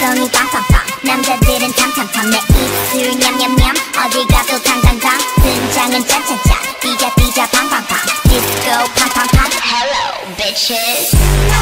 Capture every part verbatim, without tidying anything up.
엉덩이 빵빵빵 남자들은 탐탐탐 내 입술 냠냠냠 어디 가도 당당당 등장은 짠짠짠 삐자 삐자 팡팡팡 디스코 팡팡팡 Hello bitches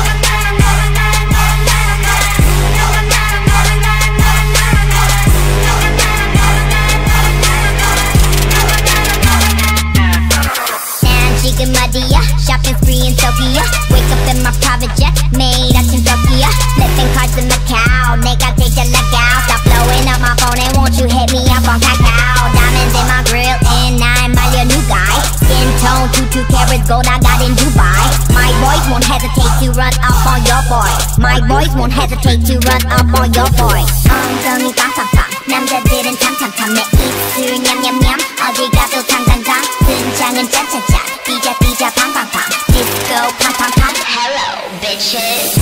지금 어디야? Shopping spree in Tokyo Wake up in my private jet Made out in Tokyo Flipping cards in Macau 내가 제일 잘 나가 Stop blowing up my phone and won't you hit me up on Kakao Diamonds in my grill and I'm my little new guy Skin tone two two carats gold I got in Dubai My boys won't hesitate to run up on your boy My boys won't hesitate to run up on your boy 엉덩이 빵빵빵 남자들은 탐탐탐 내 입술 냠냠냠 어디 가도 당당당 등장은 짠짠짠 삐자 삐자 팡팡팡 디스코 팡팡팡 Hello bitches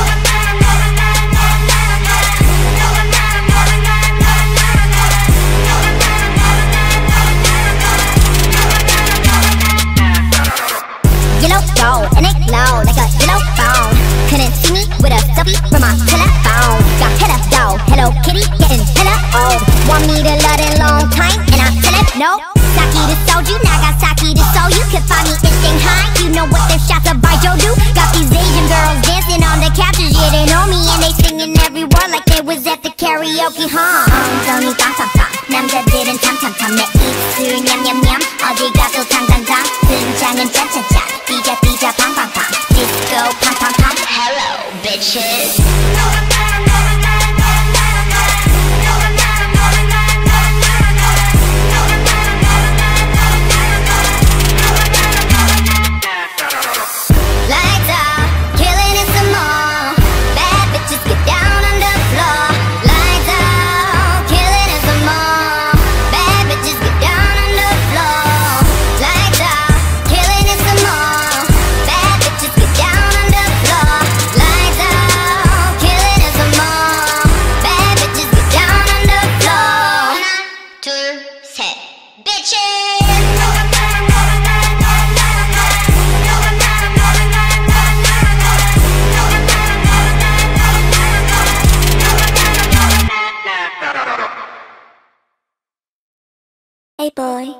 Yellow gold and it glow like a yellow phone Couldn't see me with a selfie from my telephone Got hella dough, Hello Kitty getting hella old Want me to love it long time and I tell it no Saki to soju, Nagasaki to Seoul You can find me in Shanghai, you know what them shots of Baijiu do Got these Asian girls dancing on the couches Yeah, they know me and they singing every word like they was at the karaoke, huh? 엉덩이 빵빵빵 남자들은 탐탐탐 내 입술 냠냠냠 어디 가도 당당당 등장은 짠짠짠 삐자 삐자 팡팡팡 디스코 팡팡팡 Hello bitches Hey boy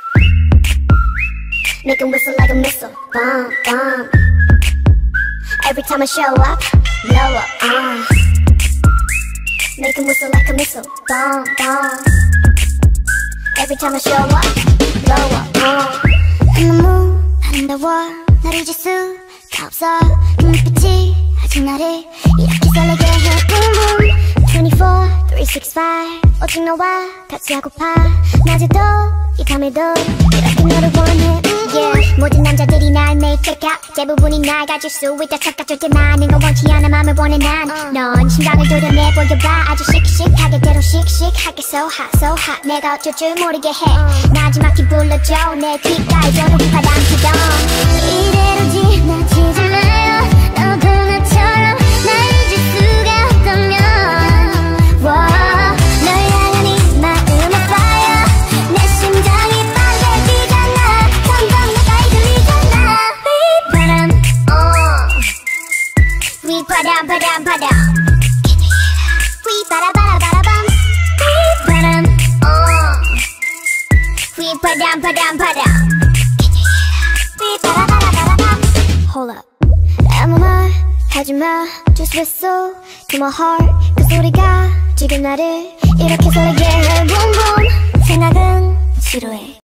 Make him whistle like a missile Bomb, bomb Every time I show up Blow up, uh Make him whistle like a missile Bomb, bomb Every time I show up Blow up, uh 너무 아름다워 날 잊을 수가 없어 눈빛이 아직 나를 이렇게 설레게 해 Boom boom twenty-four, three sixty-five 오직 너와 같이 하고파 낮에도 이 밤에도 이렇게 너를 원해 yeah. 모든 남자들이 날 매일 check out 대부분이 날 가질 수 있다 착각할 때만 내가 원치 않은 맘을 원해 난넌 심장을 도려내 보여봐 아주 씩씩하게 때론 씩씩하게 so hot so hot 내가 어쩔 줄 모르게 해 마지막히 불러줘 내 귓가에 저는 바람 피던 이대로 지나치지 마요 너도 나처럼 날 잊을 수가 없다면 바람 바람 바람 휘 바라 바라 바라밤 휘 바람 휘 바람 바람 바람 휘 바라 바라 바라밤 Hold up 아무 말 하지마 Just whistle to my heart 그 소리가 지금 나를 이렇게 설레게 해 Boom boom 생각은 지루해